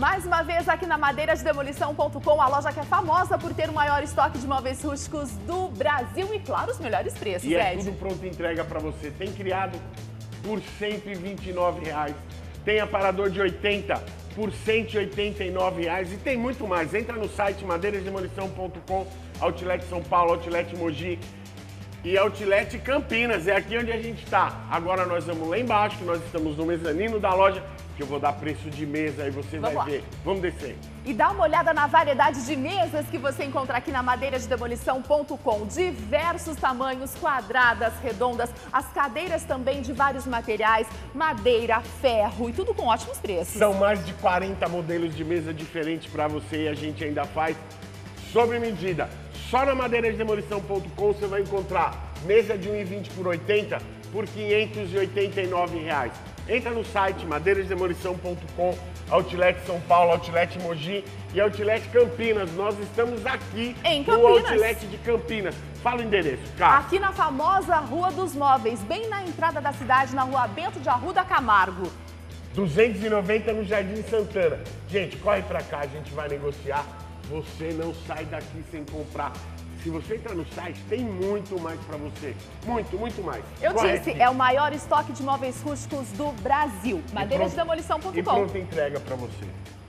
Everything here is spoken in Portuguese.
Mais uma vez aqui na madeiradedemolição.com, a loja que é famosa por ter o maior estoque de móveis rústicos do Brasil e, claro, os melhores preços, E é Ed. tudo pronto entrega para você. Tem criado por R$ 129. Tem aparador de 80 por R$ 189 e tem muito mais. Entra no site madeiradedemolição.com, Outlet São Paulo, Outlet Mogi e Outlet Campinas. É aqui onde a gente está. Agora nós vamos lá embaixo, que nós estamos no mezanino da loja, que eu vou dar preço de mesa e você vai ver. Vamos descer. E dá uma olhada na variedade de mesas que você encontra aqui na madeiradedemolição.com. Diversos tamanhos, quadradas, redondas, as cadeiras também de vários materiais, madeira, ferro e tudo com ótimos preços. São mais de 40 modelos de mesa diferentes para você e a gente ainda faz sob medida. Só na madeiradedemolição.com você vai encontrar mesa de 1,20 por 80 por R$ 589. Entra no site madeiradedemolição.com, Outlet São Paulo, Outlet Mogi e Outlet Campinas. Nós estamos aqui no Outlet de Campinas. Fala o endereço, cara. Aqui na famosa Rua dos Móveis, bem na entrada da cidade, na Rua Bento de Arruda Camargo. 290 no Jardim Santana. Gente, corre pra cá, a gente vai negociar. Você não sai daqui sem comprar. Se você entrar no site, tem muito mais para você. Muito, muito mais. Eu disse, é o maior estoque de móveis rústicos do Brasil. Madeiradedemolição.com. E pronta entrega para você.